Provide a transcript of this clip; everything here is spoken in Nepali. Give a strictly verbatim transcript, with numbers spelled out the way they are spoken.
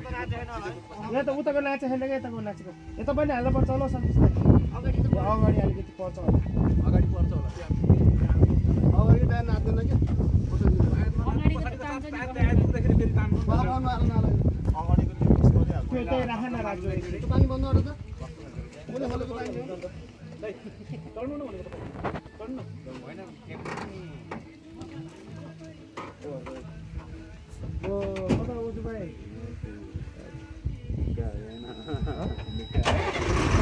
यहाँ त उताको नाचे छैन क्या यताको नाचेको यता पनि हाल्नु पर्छ होला सन्देशलाई अगाडि अगाडि अलिकति पर्छ होला अगाडि पर्छ होला अगाडि त नाच्दैन के त्यो त्यही राख न राख्यो पानी बन्द गर त कुनै हलेको पानी टर्नु न भनेको टर्नु होइन ओ कता उठ्नु भाइ